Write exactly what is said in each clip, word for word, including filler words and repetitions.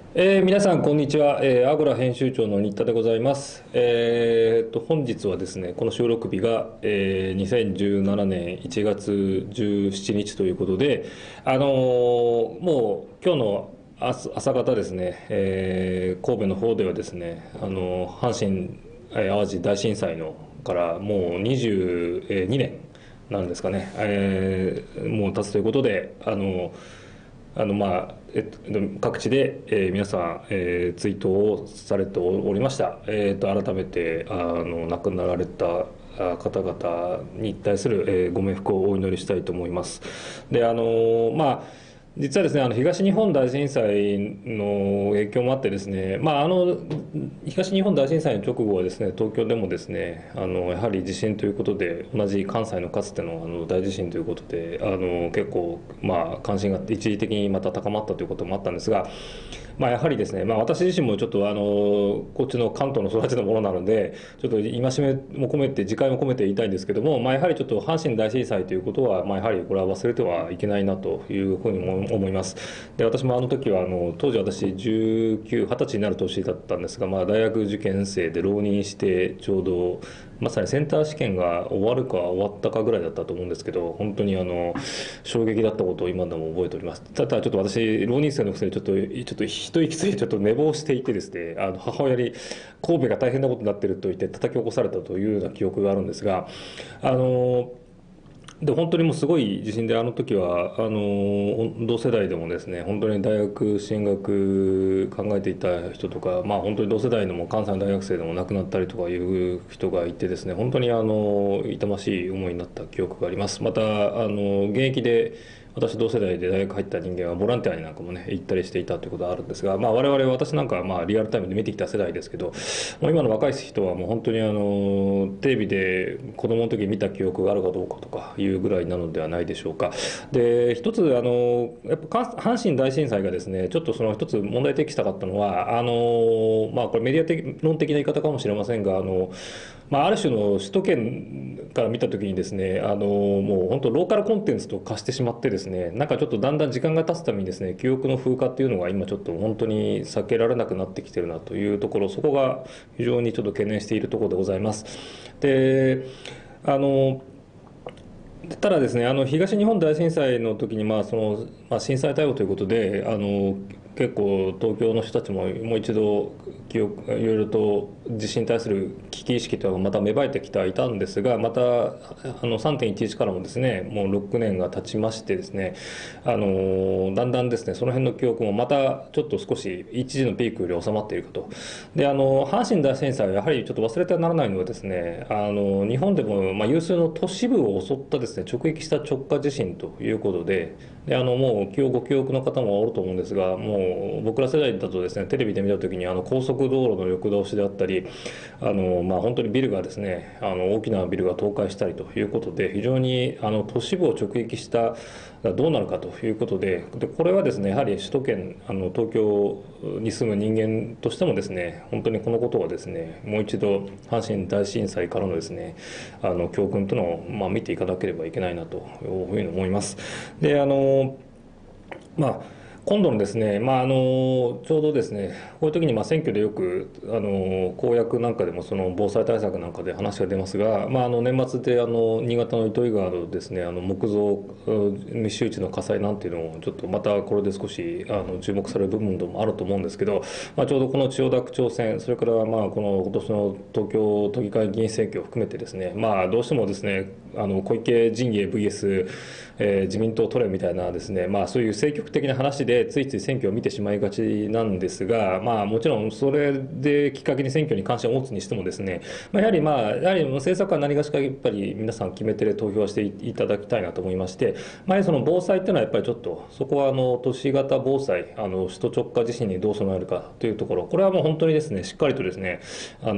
えー皆さん、こんにちは。えーアゴラ編集長の新田でございます。えーっと、本日はですね、この収録日が、えーにせんじゅうななねんいちがつじゅうしちにちということで、あのーもう今日の朝朝方ですね、えー神戸の方ではですね、あのー阪神・えー淡路大震災のからもうにじゅうにねんなんですかね、えーもう経つということで、あのあのまあえっと、各地で、えー皆さん、えー追悼をされておりました。えーと、改めてあの亡くなられたあ方々に対する、えーご冥福をお祈りしたいと思います。で、あのまあ実はですね、あの東日本大震災の影響もあってですね、まあ、あの東日本大震災の直後はですね、東京でもですね、あのやはり地震ということで、同じ関西のかつてのあの大地震ということで、あの結構、まあ、関心が一時的にまた高まったということもあったんですが、まあ、やはりですね、まあ、私自身もちょっとあのこっちの関東の育ちのものなので、ちょっと戒めも込めて、自戒も込めて言いたいんですけども、まあ、やはりちょっと阪神大震災ということは、まあ、やはりこれは忘れてはいけないなというふうにも思います。で、私もあの時はあの当時私じゅうきゅう、はたちになる年だったんですが、まあ、大学受験生で浪人してちょうどまさにセンター試験が終わるか終わったかぐらいだったと思うんですけど、本当にあの衝撃だったことを今でも覚えております。ただちょっと私浪人生のくせにちょっとちょっと一息ついてちょっと寝坊していてですね、あの母親に神戸が大変なことになっていると言って叩き起こされたというような記憶があるんですが、あので本当にもうすごい地震で、あの時はあの同世代でもですね、本当に大学進学考えていた人とか、まあ、本当に同世代のも関西の大学生でも亡くなったりとかいう人がいてですね、本当にあの痛ましい思いになった記憶があります。またあの現役で私同世代で大学入った人間はボランティアになんかもね行ったりしていたということがあるんですが、まあ、我々私なんかはまあリアルタイムで見てきた世代ですけど、もう今の若い人はもう本当にあのテレビで子供の時見た記憶があるかどうかとかいうぐらいなのではないでしょうか。で、一つあのやっぱ阪神大震災がですね、ちょっとその一つ問題提起したかったのは、あのまあこれメディア論的な言い方かもしれませんが、あのまあ、ある種の首都圏から見たときにですね、あのもう本当ローカルコンテンツと化してしまってですね、なんかちょっとだんだん時間が経つためにですね、記憶の風化っていうのが今ちょっと本当に避けられなくなってきてるなというところ、そこが非常にちょっと懸念しているところでございます。で、あのただですね、あの東日本大震災の時にまあそのまあ震災対応ということで、あの結構東京の人たちももう一度記憶いろいろと地震に対する危機意識というのがまた芽生えてきてはいたんですが、またあのさんてんいちいちからもですね、もうろくねんが経ちましてですね、あのだんだんですねその辺の記憶もまたちょっと少し一時のピークより収まっているかと。で、あの阪神大震災はやはりちょっと忘れてはならないのはですね、あの日本でもまあ有数の都市部を襲ったですね直撃した直下地震ということで、であのもう記憶ご記憶の方もおると思うんですが、もう僕ら世代だとですねテレビで見た時にあの高速道路の横倒しであったり、あのまあ本当にビルがですねあの大きなビルが倒壊したりということで、非常にあの都市部を直撃したどうなるかということで、でこれはですねやはり首都圏あの東京に住む人間としてもですね、本当にこのことはですねもう一度阪神大震災からのですねあの教訓というのをまあ見ていかなければいけないなというふうに思います。で、あのまあ今度のですね、まあ、あのちょうどですねこういう時にまあ選挙でよくあの公約なんかでもその防災対策なんかで話が出ますが、まあ、あの年末であの新潟の糸魚川のですねあの木造密集地の火災なんていうのをちょっとまたこれで少しあの注目される部分でもあると思うんですけど、まあ、ちょうどこの千代田区長選、それからまあこの今年の東京都議会議員選挙を含めてですね、まあ、どうしてもですねあの小池陣営 ブイエス、えー自民党取れみたいなですね、まあ、そういう政局的な話でついつい選挙を見てしまいがちなんですが、まあ、もちろんそれできっかけに選挙に関心を持つにしてもですね、まあ、やはりまあやはり政策は何がしかやっぱり皆さん決め手で投票していただきたいなと思いまして、まあ、その防災っていうのはやっぱりちょっとそこはあの都市型防災、あの首都直下地震にどう備えるかというところ、これはもう本当にですねしっかりとですね、あ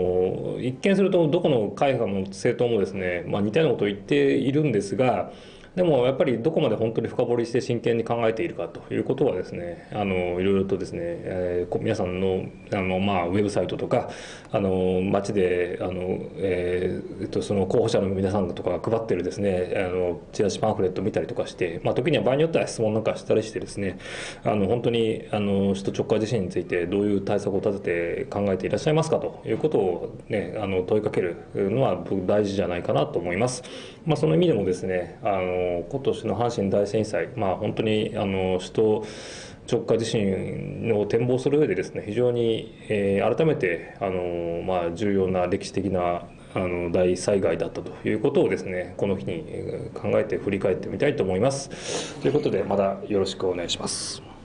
の一見するとどこの会派も政党もですね、まあ、似たようなことを言っているんですが、 でもやっぱりどこまで本当に深掘りして真剣に考えているかということはですね、あのいろいろとですね、えーこ皆さんのあの、まあ、ウェブサイトとかあの街であの、えーえっと、その候補者の皆さんとかが配ってるですね、あのチラシパンフレット見たりとかして、まあ、時には場合によっては質問なんかしたりしてですね、あの本当にあの首都直下地震についてどういう対策を立てて考えていらっしゃいますかということを、ね、あの問いかけるのは僕大事じゃないかなと思います。まあ、その意味でもですね、あの今年の阪神大震災、まあ、本当にあの首都直下地震を展望する上でですね、非常に、えー改めてあの、まあ、重要な歴史的なあの大災害だったということをですね、この日にえー考えて振り返ってみたいと思います。ということで、またよろしくお願いします。